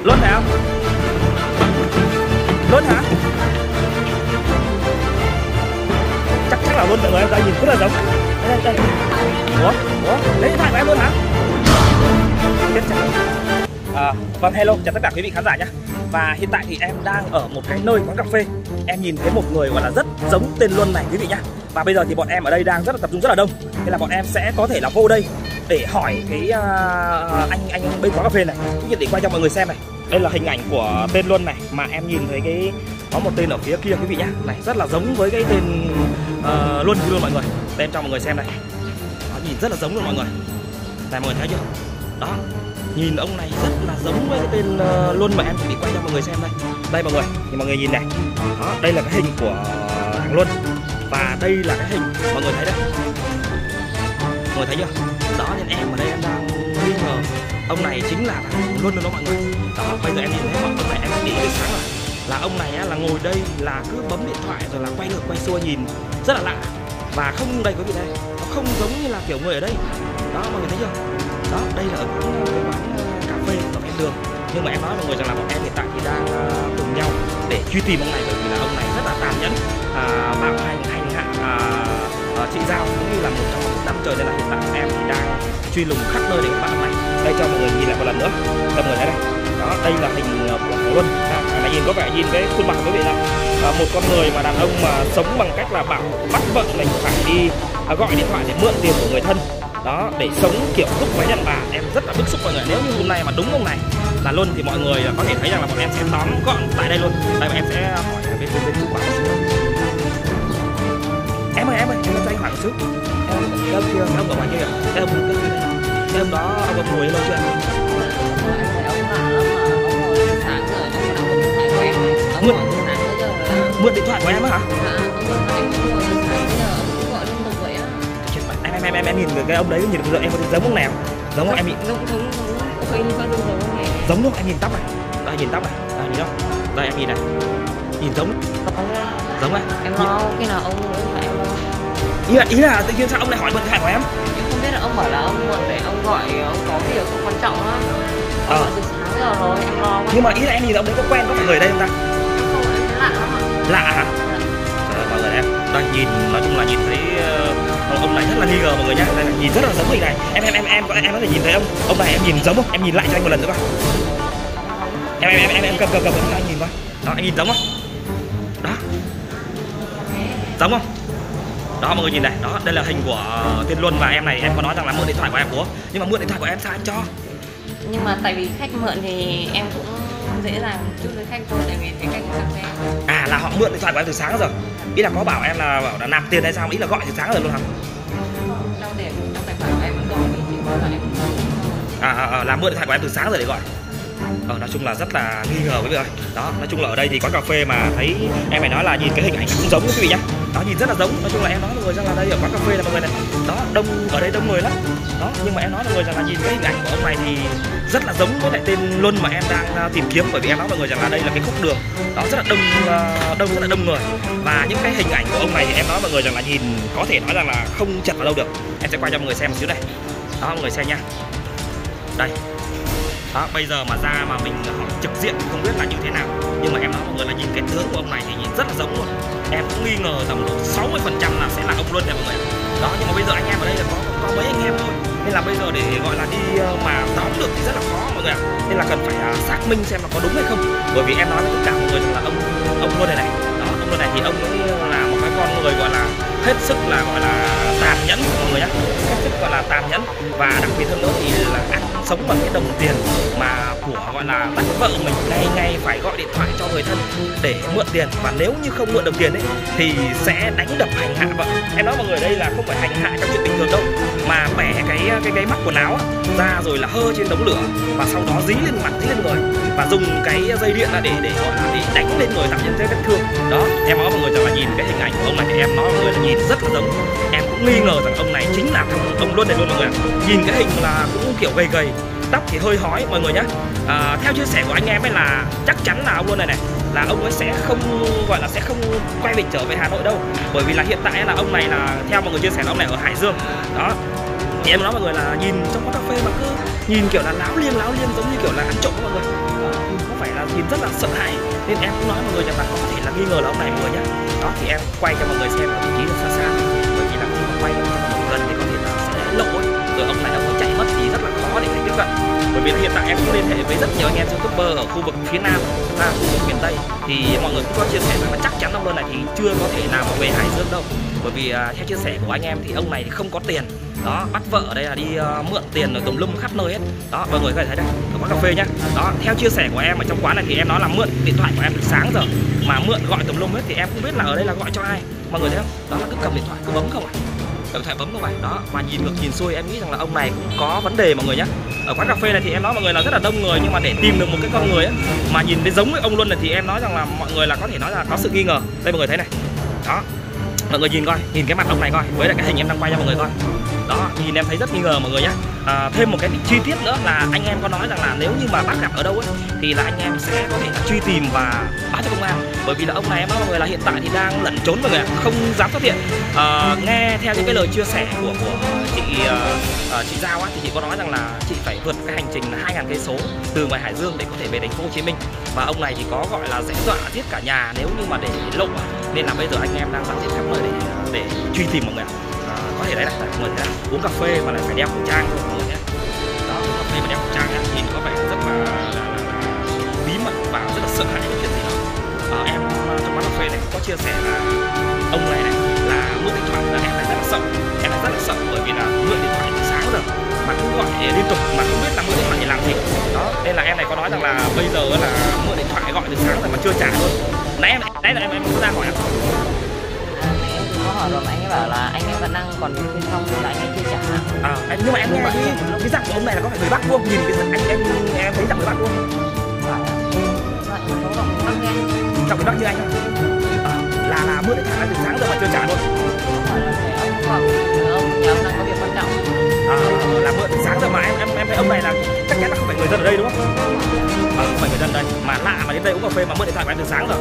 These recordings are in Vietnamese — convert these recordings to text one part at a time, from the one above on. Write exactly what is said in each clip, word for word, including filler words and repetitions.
Luôn phải không? Luôn hả? Chắc chắc là luôn mọi người, em ta nhìn rất là giống. Đây đây đây. Ủa? Ủa? Lấy điện thoại của em luôn hả? Biết chắc. À, vâng, hello, chào tất cả quý vị khán giả nhé. Và hiện tại thì em đang ở một cái nơi quán cà phê. Em nhìn thấy một người gọi là rất giống tên Luân này quý vị nhé. Và bây giờ thì bọn em ở đây đang rất là tập trung rất là đông. Nên là bọn em sẽ có thể là vô đây để hỏi cái uh, anh anh bên quán cà phê này, cũng như để quay cho mọi người xem này. Đây là hình ảnh của tên Luân này, mà em nhìn thấy cái có một tên ở phía kia quý vị nhé. Này rất là giống với cái tên uh, Luân luôn mọi người. Đây em cho mọi người xem này. Nó nhìn rất là giống luôn mọi người. Này mọi người thấy chưa? Đó. Nhìn ông này rất là giống với cái tên uh, Luân mà em chuẩn bị quay cho mọi người xem đây. Đây mọi người, thì mọi người nhìn này. Đó, đây là cái hình của thằng Luân. Và đây là cái hình mọi người thấy đây. Mọi người thấy chưa? Đó, nên em ở đây em đang nghi ngờ ông này chính là thằng Luân đó mọi người. Đó, bây giờ em nhìn thấy ông này em nghĩ được sáng rồi. Là ông này á, là ngồi đây là cứ bấm điện thoại rồi là quay ngược quay xuôi nhìn rất là lạ. Và không đây quý vị đây, nó không giống như là kiểu người ở đây. Đó mọi người thấy chưa? Đó, đây là ở quán, cái quán cà phê ở ven đường. Nhưng mà em nói mọi người rằng là bọn em hiện tại thì đang uh, cùng nhau để truy tìm ông này, bởi vì là ông này rất là tàn nhẫn, uh, bạo hành hành hạ uh, uh, chị Giao cũng như là một trong những năm trời. Nên là hiện tại em thì đang truy lùng khắp nơi để các bạn ông này. Đây cho mọi người nhìn lại một lần nữa, cho mọi người thấy đây. Đó, đây là hình của thằng Luân. Này nhìn có vẻ nhìn cái khuôn mặt quý vị là uh, một con người mà đàn ông mà sống bằng cách là bảo bắt vợ mình phải đi uh, gọi điện thoại để mượn tiền của người thân. Đó, để sống kiểu thúc váy đàn bà. Em rất là bức xúc mọi người. Nếu như hôm nay mà đúng ông này là Luân thì mọi người có thể thấy rằng là bọn em sẽ tóm gọn tại đây luôn. Đây bọn em sẽ hỏi bên bên bên chủ quán một xíu. Em ơi em ơi, em cho anh hỏi một chút. Em cái ông kia, cái ông ở ngoài kia kìa. Cái ông cái, cái, cái ông đó ông còn ngồi lâu chưa? Mượn mượn điện thoại của em á hả? Em em em em nhìn cái ông đấy nhìn được em có giống ông nào? Giống không em nhìn? Giống giống giống luôn. Em nhìn tóc này. Đây nhìn tóc này. Đây nhìn không? Đây em nhìn này. Nhìn giống. Giống này. Em lo khi nào ông mượn điện thoại em lo. Ý là ý là tự nhiên sao ông lại hỏi mượn điện thoại của em? Em không biết là ông bảo là ông mượn để ông gọi ông có việc không quan trọng á. Ông gọi từ sáng giờ rồi em lo. Nhưng mà ý là em nhìn ông đấy có quen có phải người ở đây không ta? Không, em thấy lạ lắm ạ. Lạ hả? Trời ơi mọi người em. Đây nhìn nói chung là nhìn thấy uh, ông này rất là nghi ngờ mọi người nhá. Đây là nhìn rất là giống người này. Em em em em có em có thể nhìn thấy ông ông này em nhìn giống không? Em nhìn lại cho anh một lần nữa coi. Em em em em, em cầm cầm cầm cho anh nhìn coi. Đó anh nhìn giống không? Đó. Giống không? Đó mọi người nhìn này. Đó đây là hình của tên Luân. Và em này em có nói rằng là mượn điện thoại của em của. Nhưng mà mượn điện thoại của em sao anh cho? Nhưng mà tại vì khách mượn thì em cũng dễ dàng một chút với khách thôi, tại vì cái khách cà phê. À là họ mượn điện thoại của em từ sáng rồi. Ý là có bảo em là bảo là nạp tiền hay sao? Ý là gọi từ sáng rồi luôn hả? Không, đâu để trong tài khoản của em vẫn gọi, chỉ có là em à, à, à là mượn điện thoại của em từ sáng rồi để gọi. Ờ, nói chung là rất là nghi ngờ quý vị ơi. Đó, nói chung là ở đây thì quán cà phê mà thấy em phải nói là nhìn cái hình ảnh cũng giống quý vị nhá. Đó nhìn rất là giống. Nói chung là em nói mọi người rằng là đây ở quán cà phê là mọi người này. Đó, đông ở đây đông người lắm. Đó, nhưng mà em nói mọi người rằng là nhìn cái hình ảnh của ông này thì rất là giống với lại tên Luân mà em đang tìm kiếm, bởi vì em nói mọi người rằng là đây là cái khúc đường. Đó rất là đông đông rất là đông người. Và những cái hình ảnh của ông này thì em nói mọi người rằng là nhìn có thể nói rằng là không chật vào đâu được. Em sẽ quay cho mọi người xem một xíu này. Đó mọi người xem nha. Đây. Đó, bây giờ mà ra mà mình hỏi trực diện không biết là như thế nào. Nhưng mà em nói mọi người là nhìn cái tướng của ông này thì nhìn rất là giống luôn. Em cũng nghi ngờ tầm độ sáu mươi phần trăm là sẽ là ông Luân này mọi người. Đó, nhưng mà bây giờ anh em ở đây là có có mấy anh em thôi. Nên là bây giờ để gọi là đi mà tóm được thì rất là khó mọi người ạ. Nên là cần phải xác minh xem là có đúng hay không. Bởi vì em nói với tất cả mọi người rằng là ông ông Luân này này. Đó, ông Luân này thì ông ấy là một cái con người gọi là hết sức là gọi là tàn nhẫn mọi người nhá. Hết sức gọi là tàn nhẫn. Và đặc biệt hơn nữa thì là ăn sống bằng cái đồng tiền mà của gọi là bắt vợ mình ngày ngày phải gọi điện thoại cho người thân để mượn tiền. Và nếu như không mượn được tiền ấy thì sẽ đánh đập hành hạ vợ. Em nói mọi người đây là không phải hành hạ trong chuyện bình thường đâu, mà bẻ cái cái cái mắc quần áo ra rồi là hơ trên đống lửa và sau đó dí lên mặt dí lên người và dùng cái dây điện ra để để gọi là để đánh lên người tạo nhân vết thương. Đó em nói mọi người rằng là nhìn cái hình ảnh của ông này thì em nói mọi người là nhìn rất là giống. Em cũng nghi ngờ rằng ông này chính là ông, ông Luân này luôn mọi người ạ. Nhìn cái hình là cũng kiểu gầy gầy, tóc thì hơi hói mọi người nhé. À, theo chia sẻ của anh em ấy là chắc chắn là ông Luân này này là ông ấy sẽ không gọi là sẽ không quay mình trở về Hà Nội đâu, bởi vì là hiện tại là ông này là theo mọi người chia sẻ là ông này ở Hải Dương. Đó thì em nói mọi người là nhìn trong quán cà phê mà cứ nhìn kiểu là láo liên láo liên giống như kiểu là ăn trộm mọi người. Đó, nhìn rất là sợ hãi, nên em cũng nói mọi người rằng là có thể là nghi ngờ là ông này mọi người nhé. Đó thì em quay cho mọi người xem ở vị trí là xa xa, bởi vì là khi mà quay cho mọi người gần thì có thể là sẽ lộ ấy. Rồi ông này ông có chạy mất thì rất là khó để tiếp cận, bởi vì là hiện tại em cũng liên hệ với rất nhiều anh em youtuber ở khu vực phía nam và khu vực miền tây, thì mọi người cũng có chia sẻ rằng là chắc chắn ông Luân này thì chưa có thể nào mà về Hải Dương đâu, bởi vì uh, theo chia sẻ của anh em thì ông này thì không có tiền. Đó, bắt vợ ở đây là đi uh, mượn tiền rồi tùm lum khắp nơi hết. Đó, mọi người có thể thấy đây, ở quán cà phê nhá. Đó, theo chia sẻ của em ở trong quán này thì em nói là mượn điện thoại của em từ sáng giờ mà mượn gọi tùm lum hết, thì em không biết là ở đây là gọi cho ai. Mọi người thấy không? Đó là cứ cầm điện thoại cứ bấm không à? Cầm điện thoại bấm không phải. Đó, mà nhìn ngược nhìn xuôi em nghĩ rằng là ông này cũng có vấn đề mọi người nhá. Ở quán cà phê này thì em nói mọi người là rất là đông người, nhưng mà để tìm được một cái con người ấy mà nhìn thấy giống với ông Luân này thì em nói rằng là mọi người là có thể nói là có sự nghi ngờ. Đây mọi người thấy này. Đó. Mọi người nhìn coi, nhìn cái mặt ông này coi, với lại cái hình em đang quay cho mọi người coi. Đó, nhìn em thấy rất nghi ngờ mọi người nhé. À, thêm một cái chi tiết nữa là anh em có nói rằng là nếu như mà bắt gặp ở đâu ấy thì là anh em sẽ có thể là truy tìm và báo cho công an, bởi vì là ông này em nói mọi người là hiện tại thì đang lẩn trốn mọi người ạ, không dám xuất hiện. À, nghe theo những cái lời chia sẻ của của chị uh, chị Giao á, thì chị có nói rằng là chị phải vượt cái hành trình là hai nghìn cây số từ ngoài Hải Dương để có thể về thành phố Hồ Chí Minh, và ông này thì có gọi là đe dọa giết cả nhà nếu như mà để lộ, nên là bây giờ anh em đang bám khắp nơi để để truy tìm mọi người ạ. Có thể đấy là mọi người thấy uống cà phê mà lại phải đeo khẩu trang thôi mọi người nhé. Đó, uống cà phê mà đeo khẩu trang nhé, nhìn có vẻ rất là, là, là, là bí mật và rất là sợ hãi cái chuyện gì đó. À, em trong quán cà phê này có chia sẻ là ông này này là mượn điện thoại, là em này rất là sợ, em này rất là sợ bởi vì là mượn điện thoại từ sáng rồi mà cũng gọi liên tục mà không biết là mượn điện thoại để làm gì. Đó, nên là em này có nói rằng là bây giờ là mượn điện thoại gọi từ sáng rồi mà chưa trả luôn. Nãy em nãy là em em có ra hỏi em. Có hỏi rồi mà anh ấy bảo là anh ấy vẫn đang còn bên trong là anh ấy chưa trả. À, em, nhưng mà em nghe cái, cái giọng của ông này là có phải người Bắc không? Nhìn cái anh em em thấy giọng người Bắc không? Phải. Giọng Bắc nghe. Giọng người Bắc như anh à? À, là là mượn điện thoại từ sáng giờ mà chưa trả luôn. Hỏi là phải ông hoặc ông nhà ông đang có việc quan trọng. À, là mượn từ sáng giờ mà em em em thấy ông này là chắc chắn là không phải người dân ở đây đúng không? À, không phải người dân đây, mà lạ mà đến đây uống cà phê mà mượn điện thoại của em từ sáng rồi.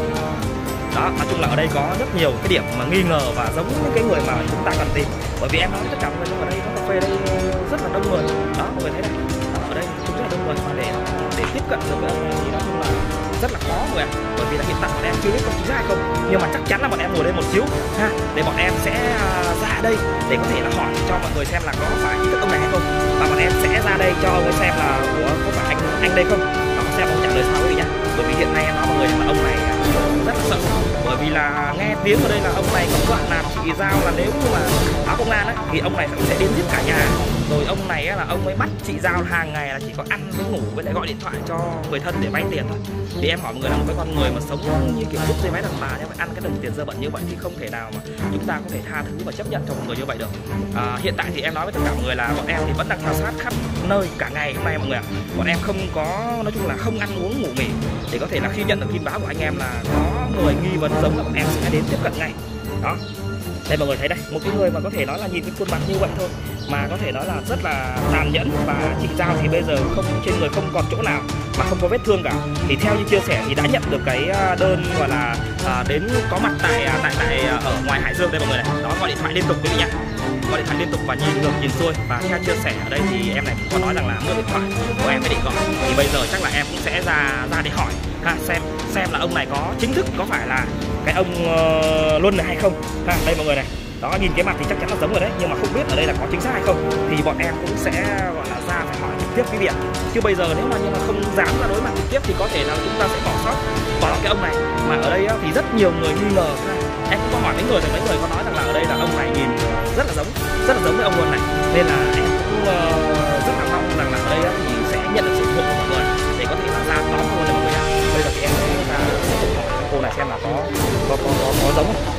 Đó, nói chung là ở đây có rất nhiều cái điểm mà nghi ngờ và giống những cái người mà chúng ta cần tìm, bởi vì em nói tất cả mọi người ở đây quán cà phê đây rất là đông người. Đó, mọi người thấy này, ở đây cũng rất là đông người, mà để để tiếp cận được với ông này thì nói chung là rất là khó mọi người ạ, bởi vì là hiện tại bọn em chưa biết có chính xác hay không, nhưng mà chắc chắn là bọn em ngồi đây một xíu ha, để bọn em sẽ ra đây để có thể là hỏi cho mọi người xem là có phải ý thức ông này hay không, và bọn em sẽ ra đây cho ông ấy xem là của có phải anh anh đây không, và xem ông trả lời sao quý vị nhá. Bởi vì hiện nay em nói mọi người là ông này rất là sợ, bởi vì là nghe tiếng ở đây là ông này có đoạn làm chị Giao là nếu như mà báo công an ấy thì ông này sẽ đến giết cả nhà. Rồi ông này là ông ấy bắt chị Giao hàng ngày là chỉ có ăn với ngủ với lại gọi điện thoại cho người thân để vay tiền thôi. Thì em hỏi mọi người là một cái con người mà sống như kiểu giúp dây máy đàn bà nhưng mà ăn cái đồng tiền dơ bẩn như vậy thì không thể nào mà chúng ta có thể tha thứ và chấp nhận cho một người như vậy được. À, hiện tại thì em nói với tất cả mọi người là bọn em thì vẫn đang khảo sát khắp nơi cả ngày hôm nay mọi người ạ. Bọn em không có, nói chung là không ăn uống ngủ nghỉ để có thể là khi nhận được tin báo của anh em là có người nghi vấn giống là bọn em sẽ đến tiếp cận ngay. Đó, đây mọi người thấy đây, một cái người mà có thể nói là nhìn cái khuôn mặt như vậy thôi mà có thể nói là rất là tàn nhẫn, và chị Giao thì bây giờ không, trên người không còn chỗ nào mà không có vết thương cả. Thì theo như chia sẻ thì đã nhận được cái đơn gọi là à, đến có mặt tại tại tại ở ngoài Hải Dương đây mọi người này. Đó, gọi điện thoại liên tục quý vị nhá, gọi điện thoại liên tục và nhìn ngược nhìn xuôi. Và theo chia sẻ ở đây thì em này cũng có nói rằng là mượn điện thoại của em mới định gọi, thì bây giờ chắc là em cũng sẽ ra ra để hỏi ha, xem xem là ông này có chính thức có phải là cái ông uh, Luân này hay không ha. Đây mọi người này, đó, nhìn cái mặt thì chắc chắn là giống rồi đấy, nhưng mà không biết ở đây là có chính xác hay không thì bọn em cũng sẽ gọi là ra phải hỏi trực tiếp quý vị ạ. Chứ bây giờ nếu mà nhưng mà không dám ra đối mặt trực tiếp thì có thể là chúng ta sẽ bỏ sót bỏ cái ông này. Mà ở đây thì rất nhiều người nghi ngờ ha. Em cũng có hỏi mấy người thì mấy người có nói rằng là ở đây là ông này nhìn rất là giống rất là giống với ông Luân này, nên là em cũng uh, rất là mong rằng là ở đây thì sẽ nhận được sự ủng hộ của mọi người để có thể là ra tóm luôn mọi người ạ. Bây giờ thì em sẽ ra tiếp tục hỏi cô này xem là có có có có, có giống không.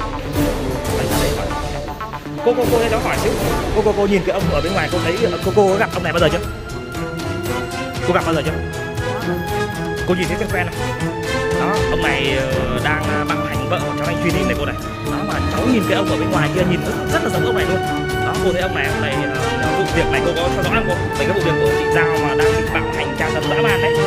Đây là đây hỏi cô cô cô đây cháu hỏi xíu, cô cô cô nhìn cái ông ở bên ngoài cô thấy cô cô có gặp ông này bao giờ chưa? Cô gặp bao giờ chưa? Cô nhìn thấy quen quen này. Đó, ông này đang bạo hành vợ của cháu anh Truy Ninh này cô này. Đó, mà cháu nhìn cái ông ở bên ngoài kia nhìn rất, rất là giống ông này luôn. Đó, cô thấy ông này ông này vụ việc này cô có theo dõi không cô? Về cái vụ việc của chị Giao mà đang bị bạo hành tra tấn dã man đấy.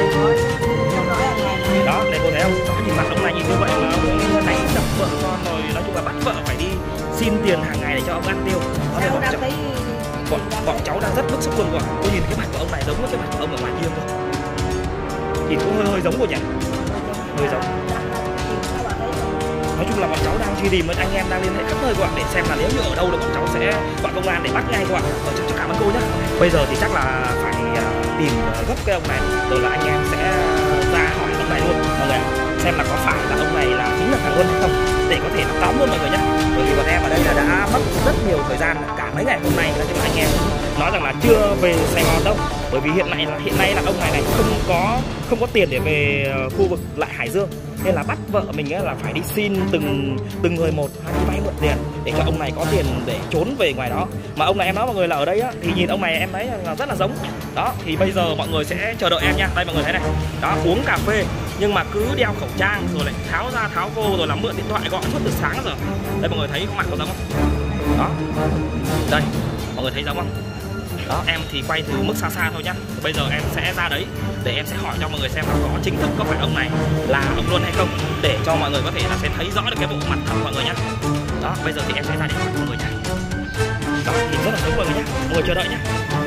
Đó, đây cô thấy không? Đó, nhìn mặt ông này nhìn như vậy mà ông này đập vợ con rồi, nói chung là bắt vợ phải đi xin tiền hàng ngày để cho ông ăn tiêu. Đó, bọn, cháu, bọn, bọn cháu đang rất bức xúc luôn rồi. Cô nhìn cái mặt của ông này giống với cái mặt của ông ở ngoài kia không? Nhìn cũng hơi hơi giống cô nhỉ? hơi giống. Nói chung là bọn cháu đang truy tìm, anh em đang liên hệ khắp nơi các bạn để xem là nếu như ở đâu là bọn cháu sẽ gọi công an để bắt ngay các bạn. Ờ, cháu cảm ơn cô nhé. Bây giờ thì chắc là phải uh, tìm uh, gấp cái ông này, rồi là anh em sẽ ra hỏi ông này luôn mọi người, xem là có phải là ông này là chính là thằng Luân hay không, để có thể là tóm luôn mọi người nhé. Bởi vì bọn em ở đây là đã mất rất nhiều thời gian cả mấy ngày hôm nay, nhưng mà anh em nói rằng là chưa về Sài Gòn đâu, bởi vì hiện nay là hiện nay là ông này này không có không có tiền để về khu vực lại Hải Dương, nên là bắt vợ mình ấy là phải đi xin từng từng người một, hay đi vay mượn tiền để cho ông này có tiền để trốn về ngoài đó. Mà ông này em nói mọi người là ở đây á, thì nhìn ông này em thấy là rất là giống đó. Thì bây giờ mọi người sẽ chờ đợi em nha. Đây mọi người thấy này, đó, uống cà phê nhưng mà cứ đeo khẩu trang rồi lại tháo ra tháo vô, rồi là mượn điện thoại gọi suốt từ sáng giờ. Đây mọi người thấy mặt có giống không? Đó, đây mọi người thấy giống không? Đó, em thì quay từ mức xa xa thôi nhá. Bây giờ em sẽ ra đấy để em sẽ hỏi cho mọi người xem là có chính thức có phải ông này là ông Luân hay không, để cho mọi người có thể là sẽ thấy rõ được cái bộ mặt thật mọi người nhá. Đó, bây giờ thì em sẽ ra để hỏi mọi người nhá. Đó, nhìn rất là giống mọi người nhá. Mọi người chờ đợi nhá.